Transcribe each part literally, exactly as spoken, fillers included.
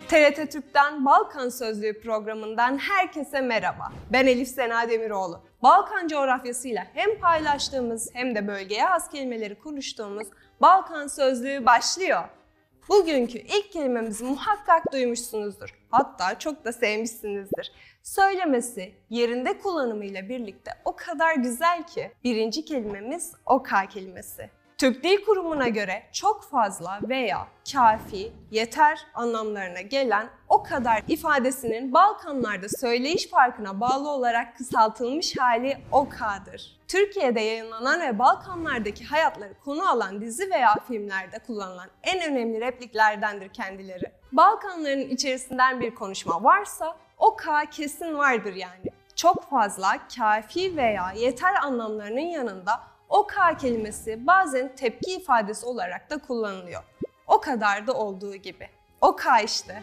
T R T Türk'ten Balkan Sözlüğü programından herkese merhaba. Ben Elif Sena Demiroğlu. Balkan coğrafyasıyla hem paylaştığımız hem de bölgeye has kelimeleri konuştuğumuz Balkan Sözlüğü başlıyor. Bugünkü ilk kelimemizi muhakkak duymuşsunuzdur. Hatta çok da sevmişsinizdir. Söylemesi, yerinde kullanımıyla birlikte o kadar güzel ki. Birinci kelimemiz oka kelimesi. Türk Dil Kurumu'na göre çok fazla veya kafi, yeter anlamlarına gelen o kadar ifadesinin Balkanlarda söyleyiş farkına bağlı olarak kısaltılmış hali okadır. Türkiye'de yayınlanan ve Balkanlardaki hayatları konu alan dizi veya filmlerde kullanılan en önemli repliklerdendir kendileri. Balkanların içerisinden bir konuşma varsa oka kesin vardır yani. Çok fazla kafi veya yeter anlamlarının yanında oka kelimesi bazen tepki ifadesi olarak da kullanılıyor. O kadar da olduğu gibi. Oka işte.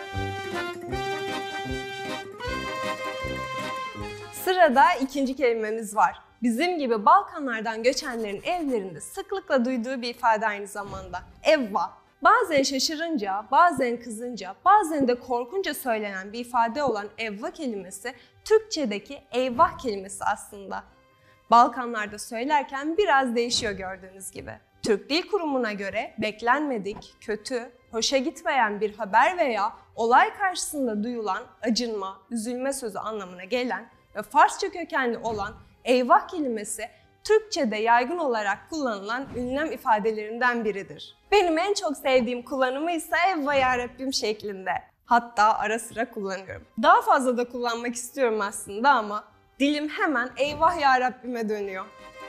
Sırada ikinci kelimemiz var. Bizim gibi Balkanlardan göçenlerin evlerinde sıklıkla duyduğu bir ifade aynı zamanda. Evva. Bazen şaşırınca, bazen kızınca, bazen de korkunca söylenen bir ifade olan evva kelimesi Türkçedeki eyvah kelimesi aslında. Balkanlarda söylerken biraz değişiyor gördüğünüz gibi. Türk Dil Kurumu'na göre beklenmedik, kötü, hoşa gitmeyen bir haber veya olay karşısında duyulan acınma, üzülme sözü anlamına gelen ve Farsça kökenli olan eyvah kelimesi Türkçe'de yaygın olarak kullanılan ünlem ifadelerinden biridir. Benim en çok sevdiğim kullanımı ise eyvah yarabbim şeklinde. Hatta ara sıra kullanıyorum. Daha fazla da kullanmak istiyorum aslında ama dilim hemen eyvah ya Rabbime dönüyor.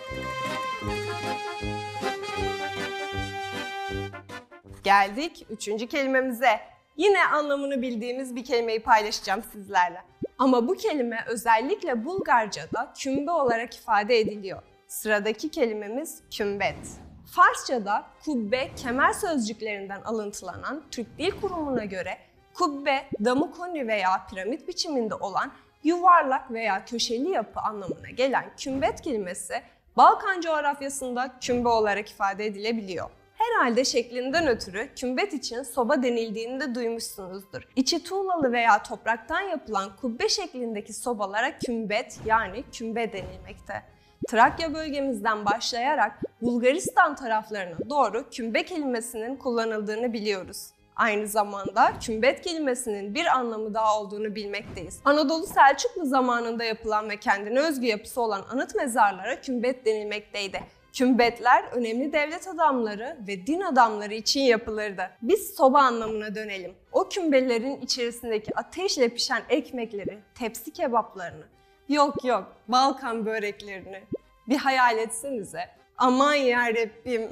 Geldik üçüncü kelimemize. Yine anlamını bildiğimiz bir kelimeyi paylaşacağım sizlerle. Ama bu kelime özellikle Bulgarca'da kümbe olarak ifade ediliyor. Sıradaki kelimemiz kümbet. Farsça'da kubbe, kemer sözcüklerinden alıntılanan Türk Dil Kurumu'na göre kubbe, damukoni veya piramit biçiminde olan yuvarlak veya köşeli yapı anlamına gelen kümbet kelimesi Balkan coğrafyasında kümbe olarak ifade edilebiliyor. Herhalde şeklinden ötürü kümbet için soba denildiğini de duymuşsunuzdur. İçi tuğlalı veya topraktan yapılan kubbe şeklindeki sobalara kümbet yani kümbe denilmekte. Trakya bölgemizden başlayarak Bulgaristan taraflarına doğru kümbe kelimesinin kullanıldığını biliyoruz. Aynı zamanda kümbet kelimesinin bir anlamı daha olduğunu bilmekteyiz. Anadolu Selçuklu zamanında yapılan ve kendine özgü yapısı olan anıt mezarlara kümbet denilmekteydi. Kümbetler önemli devlet adamları ve din adamları için yapılırdı. Biz soba anlamına dönelim. O kümbelerin içerisindeki ateşle pişen ekmekleri, tepsi kebaplarını, yok yok Balkan böreklerini bir hayal etsenize. Aman yarabbim.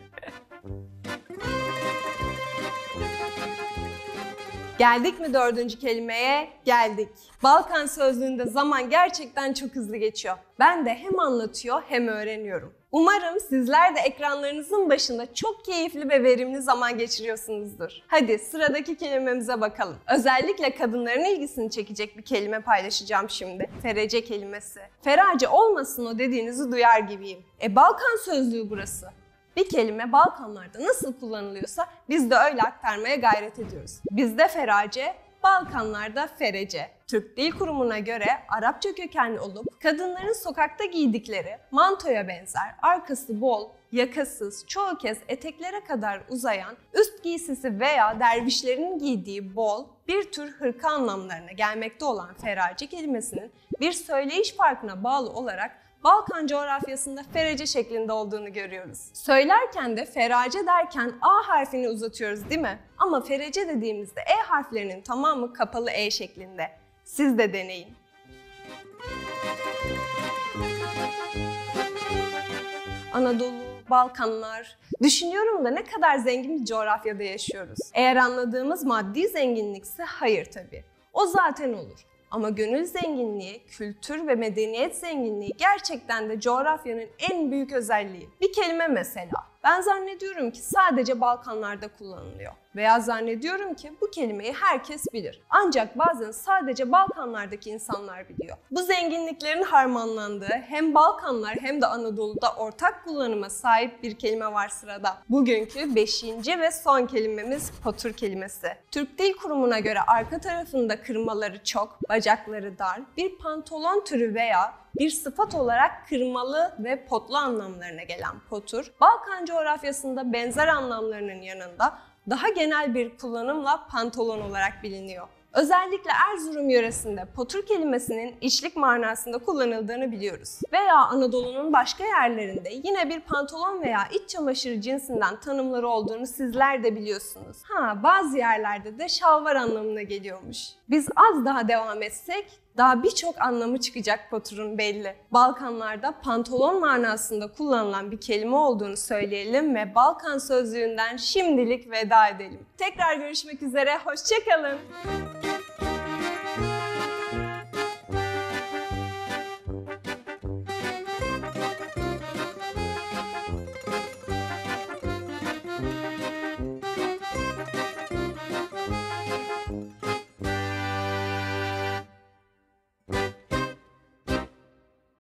Geldik mi dördüncü kelimeye? Geldik. Balkan sözlüğünde zaman gerçekten çok hızlı geçiyor. Ben de hem anlatıyor hem öğreniyorum. Umarım sizler de ekranlarınızın başında çok keyifli ve verimli zaman geçiriyorsunuzdur. Hadi sıradaki kelimemize bakalım. Özellikle kadınların ilgisini çekecek bir kelime paylaşacağım şimdi. Ferece kelimesi. Ferace olmasın o dediğinizi duyar gibiyim. E Balkan sözlüğü burası. Bir kelime Balkanlarda nasıl kullanılıyorsa biz de öyle aktarmaya gayret ediyoruz. Bizde ferace, Balkanlarda ferece. Türk Dil Kurumu'na göre Arapça kökenli olup kadınların sokakta giydikleri mantoya benzer, arkası bol, yakasız, çoğu kez eteklere kadar uzayan üst giysisi veya dervişlerin giydiği bol bir tür hırka anlamlarına gelmekte olan ferace kelimesinin bir söyleyiş farkına bağlı olarak Balkan coğrafyasında ferece şeklinde olduğunu görüyoruz. Söylerken de ferace derken A harfini uzatıyoruz değil mi? Ama ferece dediğimizde E harflerinin tamamı kapalı E şeklinde. Siz de deneyin. Anadolu, Balkanlar. Düşünüyorum da ne kadar zengin bir coğrafyada yaşıyoruz. Eğer anladığımız maddi zenginlikse hayır tabii. O zaten olur. Ama gönül zenginliği, kültür ve medeniyet zenginliği gerçekten de coğrafyanın en büyük özelliği. Bir kelime mesela. Ben zannediyorum ki sadece Balkanlarda kullanılıyor. Veya zannediyorum ki bu kelimeyi herkes bilir. Ancak bazen sadece Balkanlardaki insanlar biliyor. Bu zenginliklerin harmanlandığı hem Balkanlar hem de Anadolu'da ortak kullanıma sahip bir kelime var sırada. Bugünkü beşinci ve son kelimemiz potur kelimesi. Türk Dil Kurumu'na göre arka tarafında kırmaları çok, bacakları dar, bir pantolon türü veya bir sıfat olarak kırmalı ve potlu anlamlarına gelen potur, Balkan coğrafyasında benzer anlamlarının yanında daha genel bir kullanımla pantolon olarak biliniyor. Özellikle Erzurum yöresinde potur kelimesinin içlik manasında kullanıldığını biliyoruz. Veya Anadolu'nun başka yerlerinde yine bir pantolon veya iç çamaşırı cinsinden tanımları olduğunu sizler de biliyorsunuz. Ha, bazı yerlerde de şalvar anlamına geliyormuş. Biz az daha devam etsek daha birçok anlamı çıkacak poturun belli. Balkanlarda pantolon manasında kullanılan bir kelime olduğunu söyleyelim ve Balkan sözlüğünden şimdilik veda edelim. Tekrar görüşmek üzere, hoşça kalın.